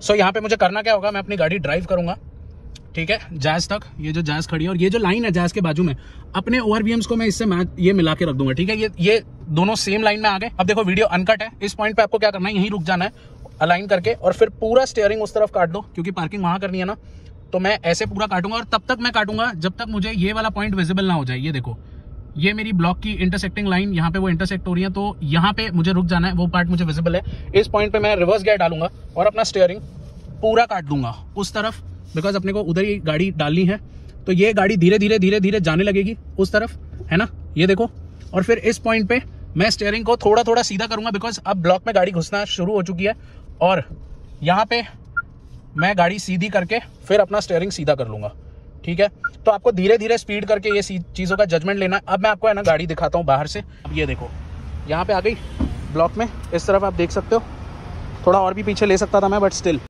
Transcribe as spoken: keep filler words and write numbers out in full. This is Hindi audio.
सो so, यहाँ पे मुझे करना क्या होगा, मैं अपनी गाड़ी ड्राइव करूंगा, ठीक है, जैज तक। ये जो जैज खड़ी है और ये जो लाइन है जैज के बाजू में, अपने ओवरवीएम्स को मैं इससे मैच ये मिला के रख दूंगा, ठीक है। ये ये दोनों सेम लाइन में आ गए। अब देखो वीडियो अनकट है, इस पॉइंट पे आपको क्या करना है, यहीं रुक जाना है अलाइन करके, और फिर पूरा स्टीयरिंग उस तरफ काट दो, क्योंकि पार्किंग वहां करनी है ना। तो मैं ऐसे पूरा काटूंगा और तब तक मैं काटूंगा जब तक मुझे ये वाला पॉइंट विजिबल ना हो जाए। ये देखो, ये मेरी ब्लॉक की इंटरसेक्टिंग लाइन यहाँ पे वो इंटरसेक्ट हो रही है, तो यहाँ पे मुझे रुक जाना है, वो पार्ट मुझे विजिबल है। इस पॉइंट पे मैं रिवर्स गियर डालूंगा और अपना स्टीयरिंग पूरा काट दूंगा उस तरफ, बिकॉज अपने को उधर ही गाड़ी डालनी है। तो ये गाड़ी धीरे धीरे धीरे धीरे जाने लगेगी उस तरफ, है ना, ये देखो। और फिर इस पॉइंट पे मैं स्टीयरिंग को थोड़ा थोड़ा सीधा करूंगा, बिकॉज अब ब्लॉक में गाड़ी घुसना शुरू हो चुकी है, और यहाँ पे मैं गाड़ी सीधी करके फिर अपना स्टीयरिंग सीधा कर लूंगा, ठीक है। तो आपको धीरे धीरे स्पीड करके ये चीज़ों का जजमेंट लेना है। अब मैं आपको है ना गाड़ी दिखाता हूँ बाहर से। अब ये देखो, यहाँ पे आ गई ब्लॉक में, इस तरफ आप देख सकते हो। थोड़ा और भी पीछे ले सकता था मैं, बट स्टिल